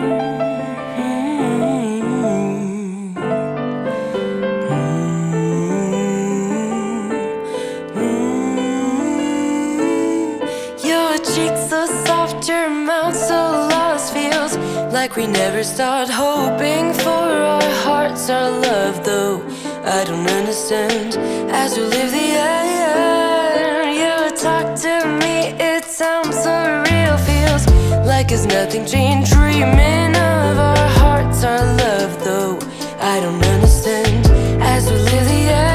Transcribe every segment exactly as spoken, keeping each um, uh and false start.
Your cheeks so soft, your mouth so lost. Feels like we never start hoping for our hearts, our love, though I don't understand. As we live the air, you talk to me, it sounds so real. Feels like it's nothing changed. Dreaming of our hearts, our love, though I don't understand. As we live the air.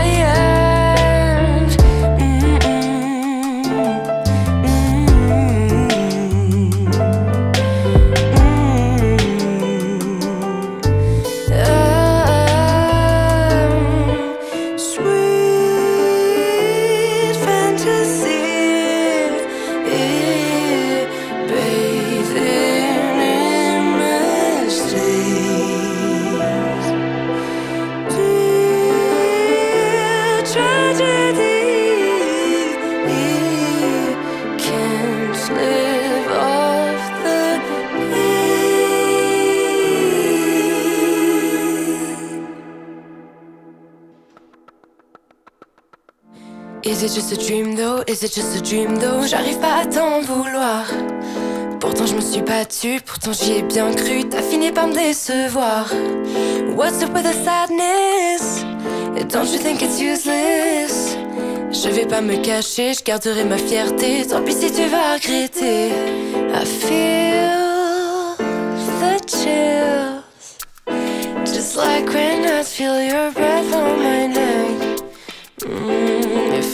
Is it just a dream though? Is it just a dream though? J'arrive pas à t'en vouloir. Pourtant je me suis battue, pourtant j'y ai bien cru. T'as fini par me décevoir. What's up with the sadness? Don't you think it's useless? Je vais pas me cacher, je garderai ma fierté. Tant pis si tu vas regretter. I feel the chills, just like when I feel your breath on my neck. Mm, it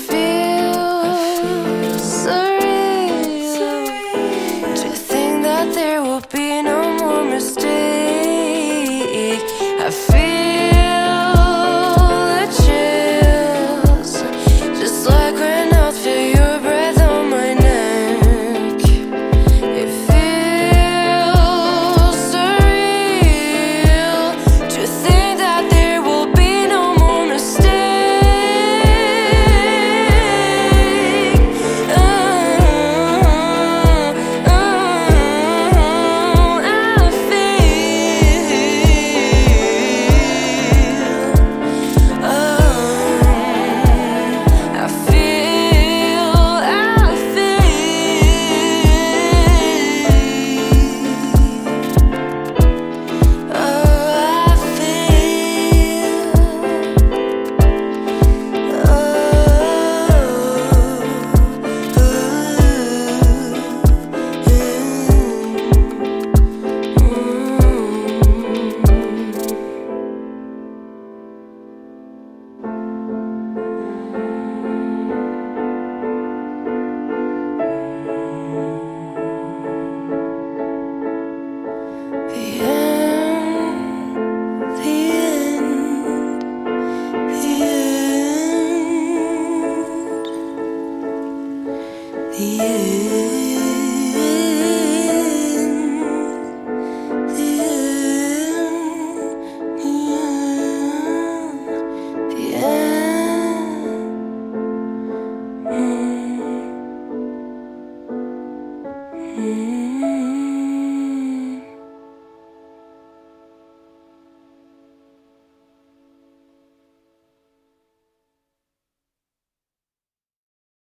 feels surreal to think that there will be no more mistake. I feel the chills, just like when I feel your breath on my neck. It feels surreal to think that there will be no more mistake. Yeah.